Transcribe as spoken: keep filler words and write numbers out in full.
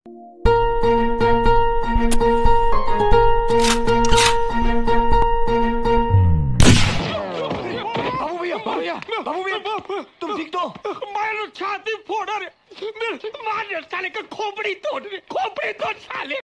बाबू भैया, बाबू भैया, बाबू भैया, तुम ठीक तो? मैं छाती फोड़ा रे, मार साले का खोपड़ी तोड़ रे, खोपड़ी तोड़ साले।